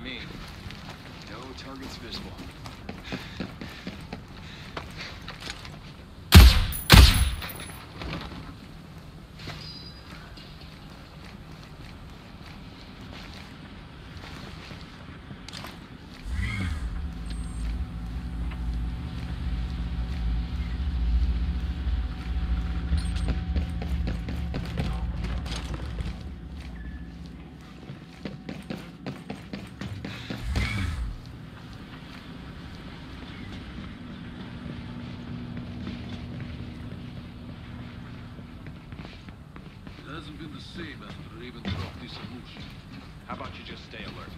me. No targets visible. It hasn't been the same after Raven dropped this illusion. How about you just stay alert?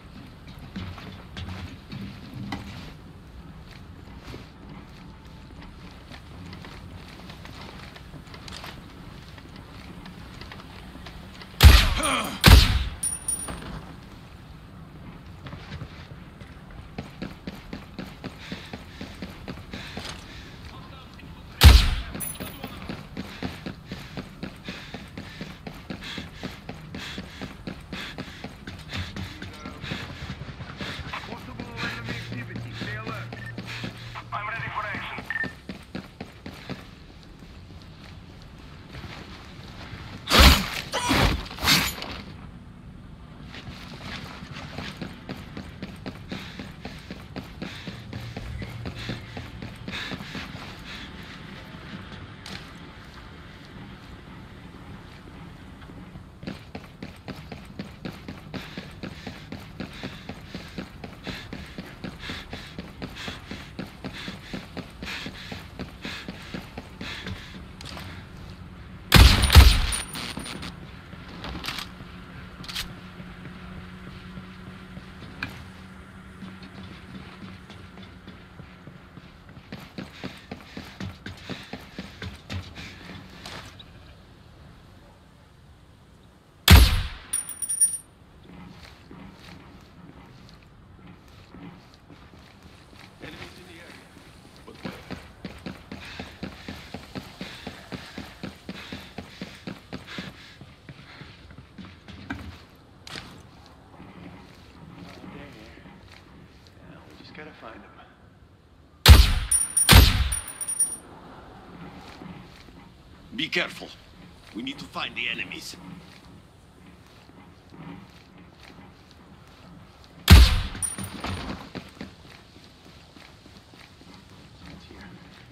Gotta find him. Be careful. We need to find the enemies. It's here.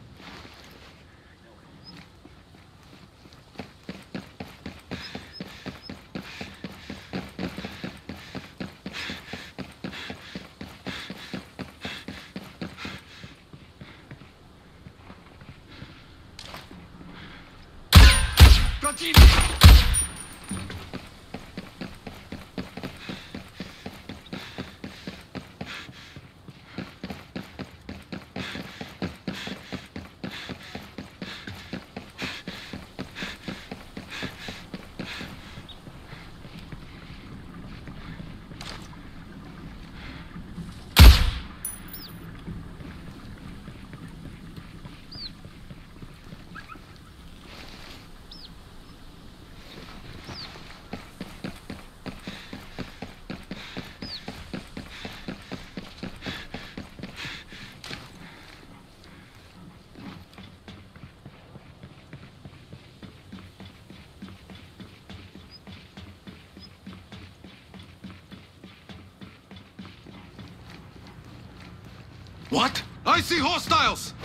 What? I see hostiles!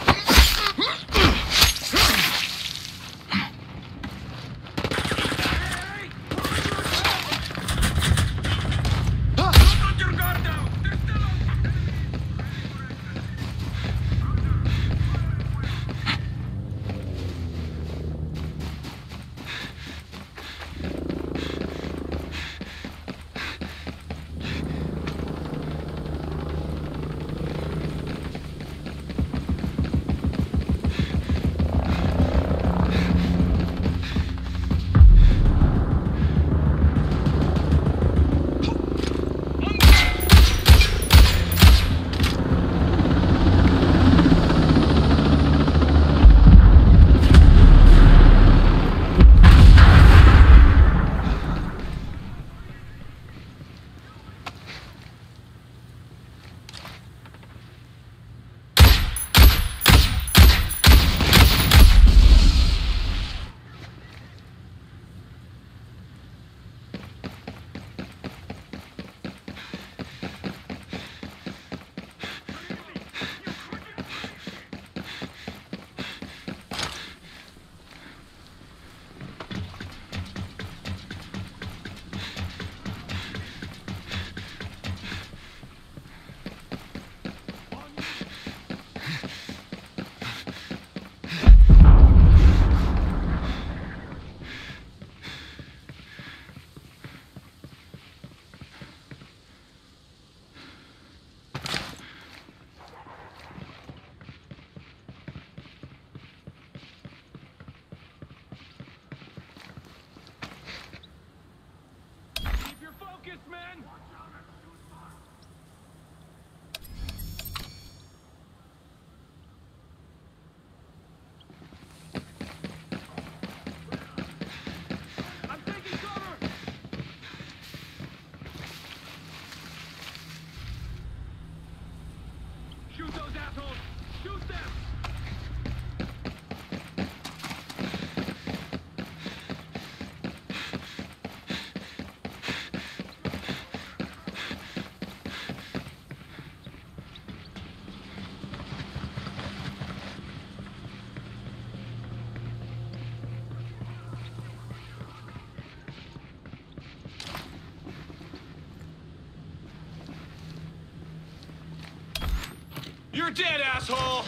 You're dead, asshole!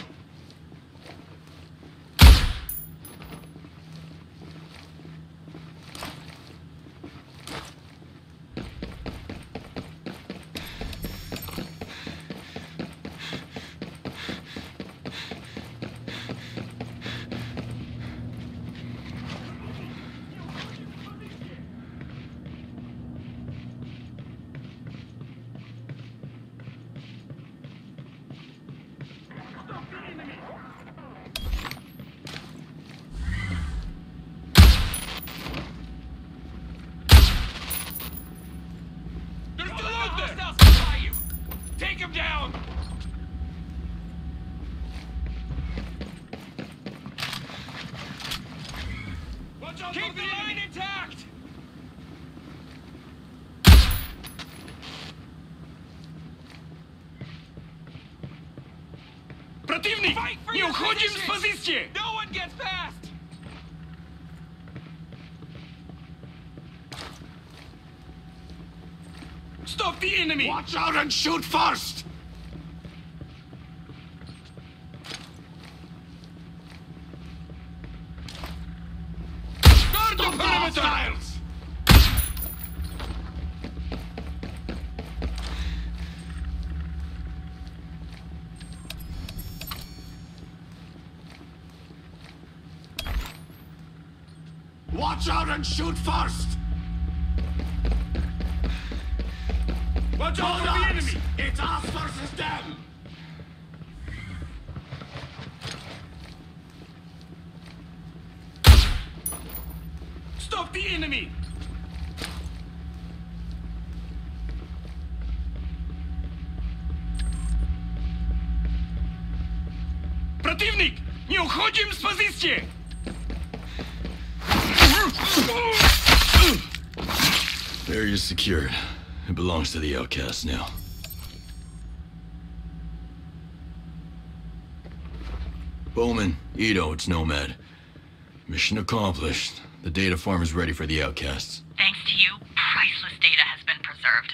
Take him down! Keep the line intact! Противник! Не уходим с позиции! No one gets past! Stop the enemy! Watch out and shoot first! Guard the perimeter! Watch out and shoot first! Watch out for the enemy! It's us versus them! Stop the enemy! Противник! Не уходим с позиции! Area is secured. It belongs to the outcasts now. Bowman, Ito, it's Nomad. Mission accomplished. The data farm is ready for the outcasts. Thanks to you, priceless data has been preserved.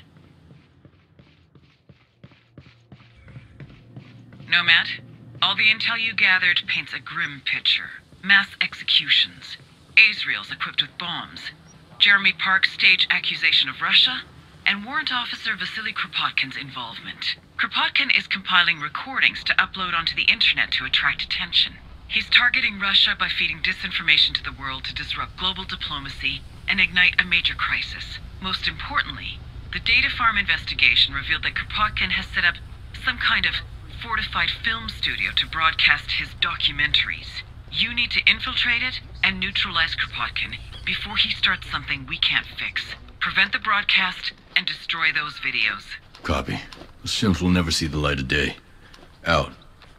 Nomad, all the intel you gathered paints a grim picture. Mass executions. Azrael's equipped with bombs. Jeremy Park's stage accusation of Russia, and Warrant Officer Vasily Kropotkin's involvement. Kropotkin is compiling recordings to upload onto the internet to attract attention. He's targeting Russia by feeding disinformation to the world to disrupt global diplomacy and ignite a major crisis. Most importantly, the data farm investigation revealed that Kropotkin has set up some kind of fortified film studio to broadcast his documentaries. You need to infiltrate it and neutralize Kropotkin before he starts something we can't fix. Prevent the broadcast and destroy those videos. Copy. Those films will never see the light of day. Out.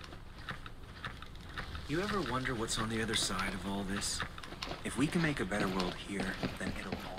You ever wonder what's on the other side of all this? If we can make a better world here, then it'll all